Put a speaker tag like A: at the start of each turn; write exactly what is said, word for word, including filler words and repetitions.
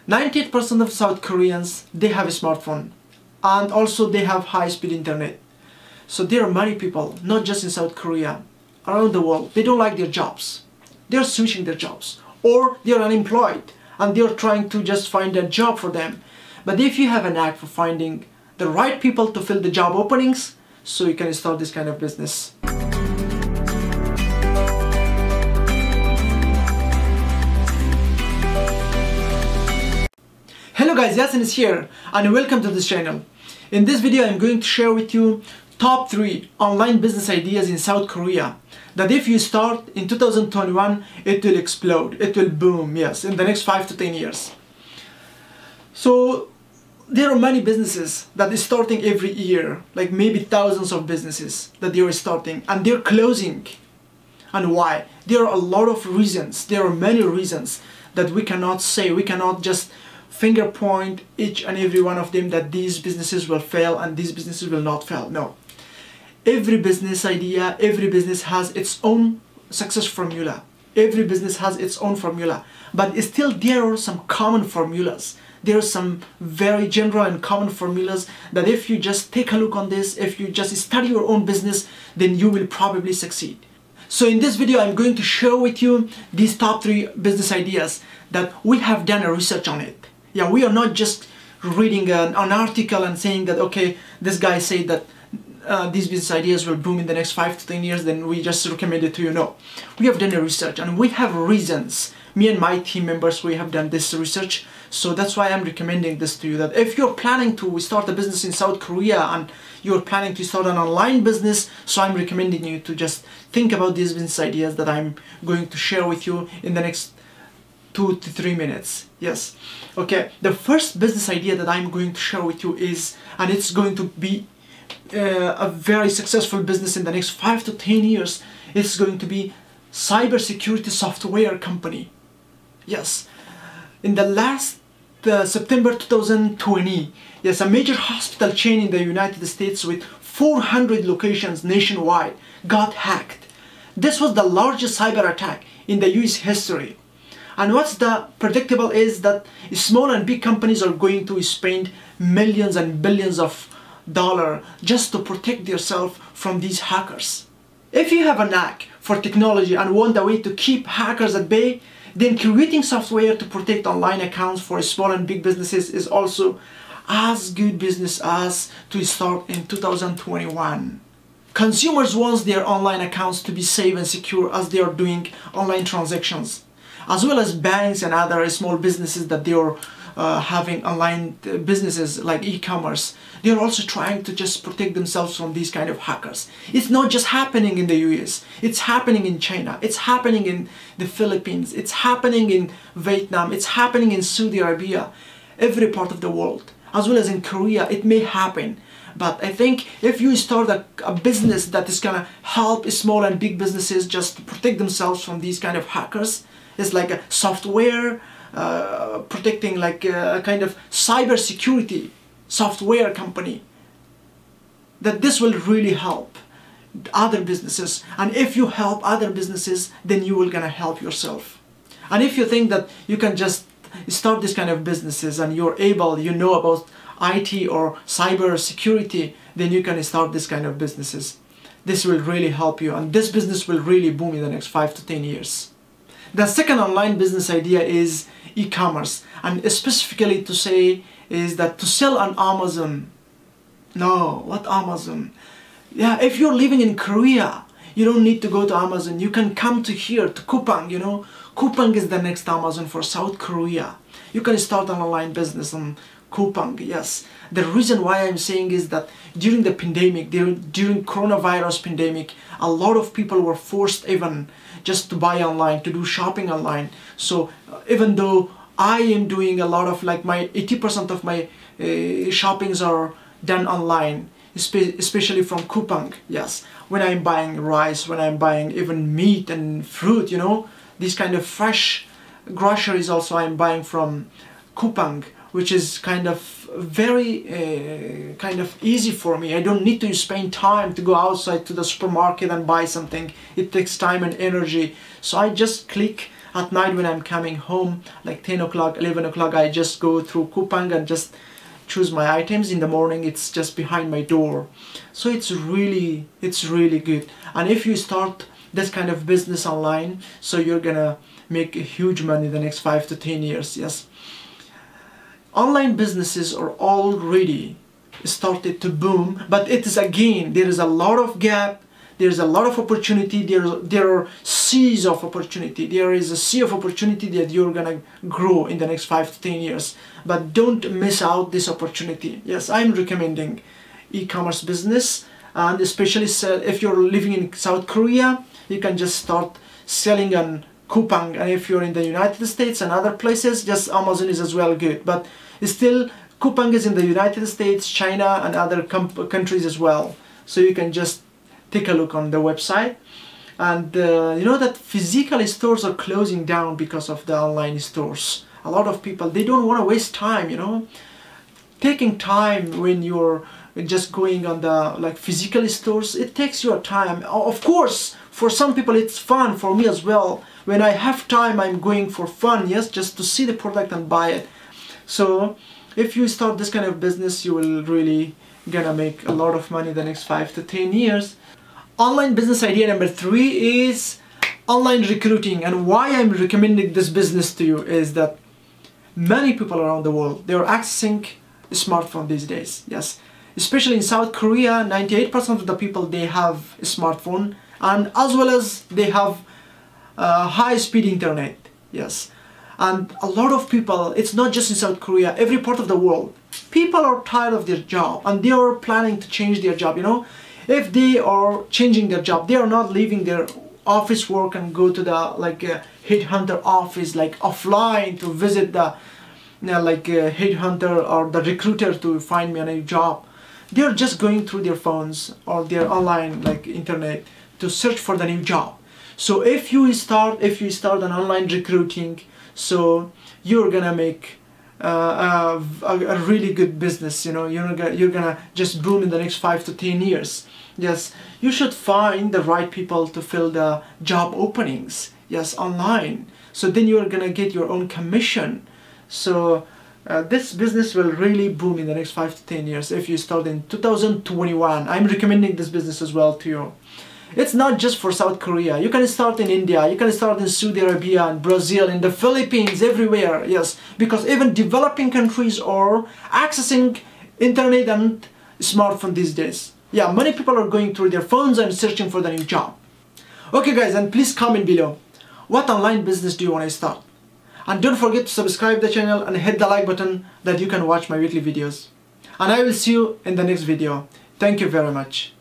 A: ninety-eight percent of South Koreans, they have a smartphone, and also they have high-speed internet. So there are many people, not just in South Korea, around the world, they don't like their jobs. They're switching their jobs, or they're unemployed and they're trying to just find a job for them. But if you have a knack for finding the right people to fill the job openings, so you can start this kind of business. Hello guys, Yasin is here and welcome to this channel. In this video I'm going to share with you top three online business ideas in South Korea that if you start in two thousand twenty-one, it will explode, it will boom, yes, in the next five to ten years. So there are many businesses that is starting every year, like maybe thousands of businesses that they are starting and they're closing. And why? There are a lot of reasons, there are many reasons that we cannot say, we cannot just finger point each and every one of them that these businesses will fail and these businesses will not fail. No. Every business idea, every business has its own success formula. Every business has its own formula. But still there are some common formulas. There are some very general and common formulas that if you just take a look on this, if you just study your own business, then you will probably succeed. So in this video I'm going to share with you these top three business ideas that we have done a research on it. Yeah, we are not just reading an, an article and saying that, okay, this guy said that uh, these business ideas will boom in the next five to ten years, then we just recommend it to you. No, we have done a research and we have reasons. Me and my team members, we have done this research. So that's why I'm recommending this to you, that if you're planning to start a business in South Korea and you're planning to start an online business, so I'm recommending you to just think about these business ideas that I'm going to share with you in the next two to three minutes. Yes. Okay, the first business idea that I'm going to share with you is, and it's going to be uh, a very successful business in the next five to ten years, it's going to be cybersecurity software company. Yes. In the last uh, September two thousand twenty, yes, a major hospital chain in the United States with four hundred locations nationwide got hacked. This was the largest cyber attack in the U S history. And what's the predictable is that small and big companies are going to spend millions and billions of dollars just to protect themselves from these hackers. If you have a knack for technology and want a way to keep hackers at bay, then creating software to protect online accounts for small and big businesses is also as good business as to start in two thousand twenty-one. Consumers want their online accounts to be safe and secure as they are doing online transactions, as well as banks and other small businesses that they are uh, having online businesses like e-commerce. They are also trying to just protect themselves from these kind of hackers. It's not just happening in the U S, it's happening in China, it's happening in the Philippines, it's happening in Vietnam, it's happening in Saudi Arabia, every part of the world, as well as in Korea. It may happen. But I think if you start a, a business that is gonna help small and big businesses just to protect themselves from these kind of hackers, it's like a software uh, protecting, like a, a kind of cyber security software company, that this will really help other businesses. And if you help other businesses, then you will gonna help yourself. And if you think that you can just start this kind of businesses and you're able, you know about I T or cyber security, then you can start this kind of businesses. This will really help you and this business will really boom in the next five to ten years. The second online business idea is e-commerce, and specifically to say is that to sell on Amazon. No, what Amazon? Yeah, if you're living in Korea, you don't need to go to Amazon. You can come to here, to Coupang, you know. Coupang is the next Amazon for South Korea. You can start an online business on Coupang, yes. The reason why I'm saying is that during the pandemic, during coronavirus pandemic, a lot of people were forced even just to buy online, to do shopping online. So uh, even though I am doing a lot of, like my eighty percent of my uh, shoppings are done online, especially from Coupang, yes. When I'm buying rice, when I'm buying even meat and fruit, you know, these kind of fresh groceries also I'm buying from Coupang, which is kind of very uh, kind of easy for me. I don't need to spend time to go outside to the supermarket and buy something. It takes time and energy. So I just click at night when I'm coming home, like ten o'clock, eleven o'clock, I just go through Coupang and just choose my items. In the morning it's just behind my door. So it's really it's really good. And if you start this kind of business online, so you're gonna make huge money the next five to ten years. Yes, online businesses are already started to boom, but it is again, there is a lot of gap, there's a lot of opportunity, there, there are seas of opportunity, there is a sea of opportunity that you're gonna grow in the next five to ten years. But don't miss out this opportunity. Yes, I'm recommending e-commerce business, and especially if you're living in South Korea, you can just start selling on Coupang, and if you're in the United States and other places, just Amazon is as well good. But still, Coupang is in the United States, China, and other countries as well. So you can just take a look on the website. And uh, you know that physical stores are closing down because of the online stores. A lot of people, they don't want to waste time, you know. Taking time when you're just going on the like physical stores, it takes your time. Of course, for some people it's fun, for me as well. When I have time, I'm going for fun, yes, just to see the product and buy it. So if you start this kind of business, you will really gonna make a lot of money the next five to ten years. Online business idea number three is online recruiting. And why I'm recommending this business to you is that many people around the world, they're accessing a smartphone these days. Yes, especially in South Korea, ninety-eight percent of the people, they have a smartphone, and as well as they have uh, high-speed internet. Yes, and a lot of people, it's not just in South Korea, every part of the world, people are tired of their job and they are planning to change their job. You know, if they are changing their job, they are not leaving their office work and go to the like uh, headhunter office, like offline, to visit the you know, like uh, headhunter or the recruiter to find me a new job. They are just going through their phones or their online like internet to search for the new job. So if you start if you start an online recruiting, so you're gonna make uh, a, a really good business. You know, you're gonna you're gonna just boom in the next five to ten years. Yes, you should find the right people to fill the job openings. Yes, online. So then you're gonna get your own commission. So uh, this business will really boom in the next five to ten years if you start in two thousand twenty-one. I'm recommending this business as well to you. It's not just for South Korea. You can start in India, you can start in Saudi Arabia, and Brazil, in the Philippines, everywhere. Yes, because even developing countries are accessing internet and smartphone these days. Yeah, many people are going through their phones and searching for the new job. Okay guys, and please comment below, what online business do you want to start? And don't forget to subscribe the channel and hit the like button that you can watch my weekly videos. And I will see you in the next video. Thank you very much.